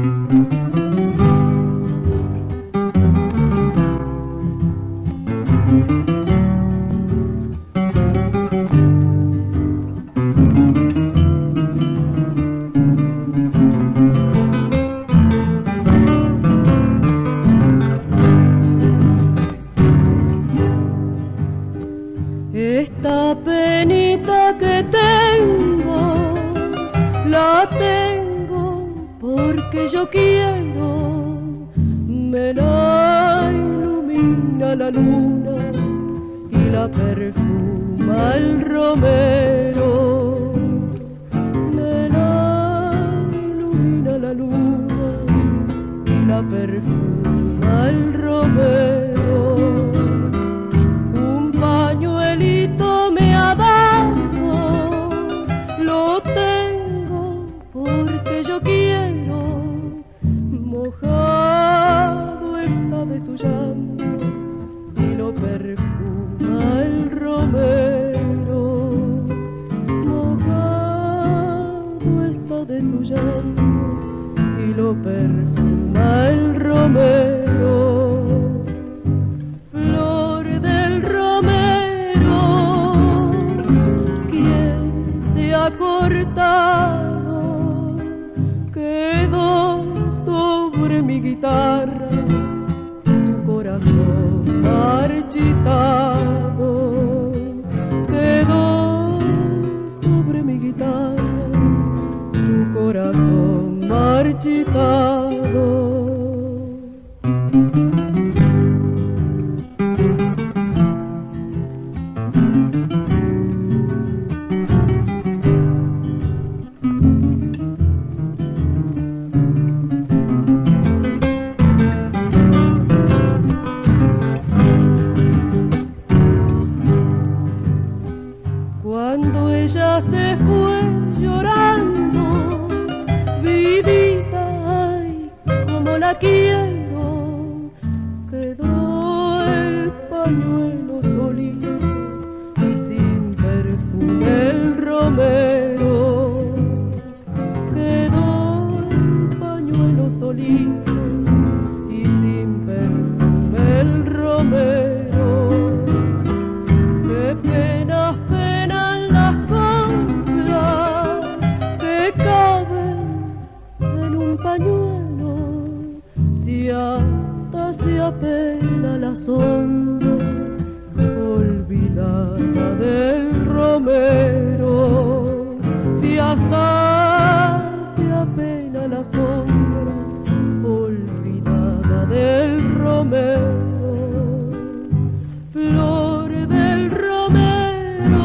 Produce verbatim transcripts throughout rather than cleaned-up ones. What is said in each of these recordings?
Esta penita que tengo, la tengo porque yo quiero. Me la ilumina la luna y la perfuma el romero. Me la ilumina la luna y la perfuma el romero. Un pañuelito me ha dado, lo tengo porque yo quiero. Mojado está de su llanto y lo perfuma el romero. Mojado está de su llanto y lo perfuma el romero. Flor del romero, ¿quién te ha cortado? Quedó sobre mi guitarra tu corazón marchitado. Quedó sobre mi guitarra tu corazón marchitado. Cuando ella se fue llorando, vivita, ay, como la quiero, quedó el pañuelo solito y sin perfume el romero. Quedó el pañuelo solito y sin perfume el romero. Qué penas penan las coplas que caben en un pañuelo, si hasta se apena la sombra olvidada del romero. Si hasta se apena la sombra olvidada del romero. Flor del romero,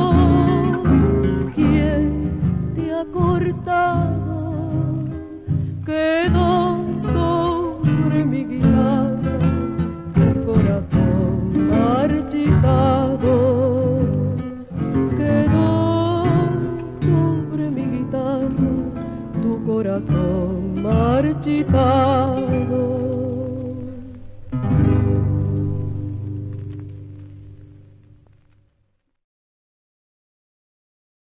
¿quién te ha cortado? Quedó sobre mi guitarra el corazón marchitado. Quedó sobre mi guitarra tu corazón marchitado.